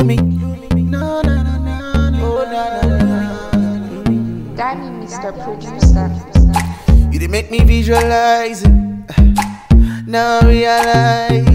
me. No, no, no, no, no. Oh, no, no, no, no. Danny, Mr. Producer. You did make me visualize it. Now I realize